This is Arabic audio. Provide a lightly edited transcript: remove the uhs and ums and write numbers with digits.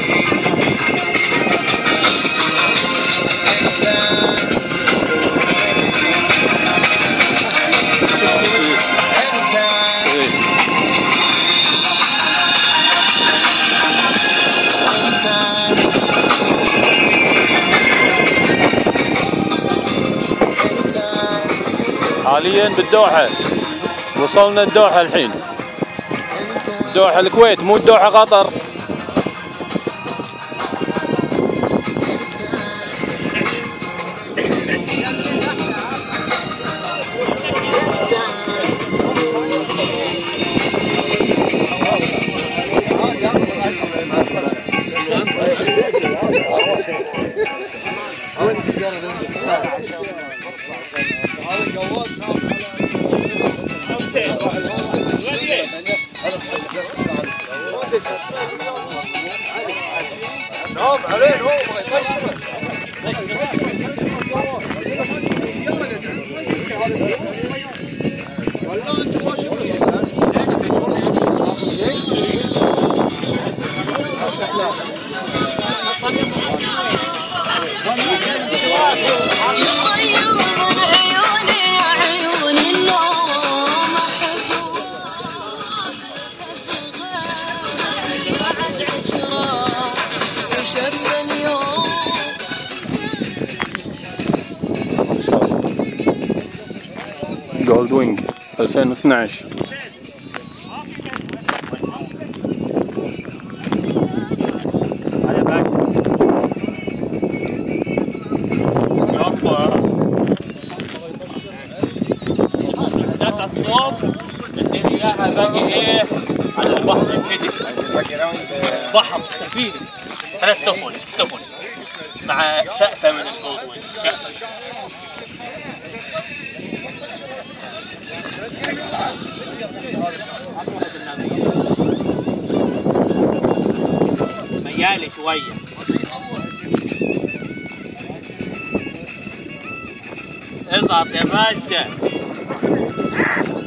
حاليا بالدوحة، وصلنا الدوحة الحين، الدوحة الكويت مو الدوحة قطر. جولد وينج 2012. باقي ايه على البحر كده، بحر سفينه 3 سفن مع شقفه من الجولد وينج، ميالة شويه. اضغط يا باشا.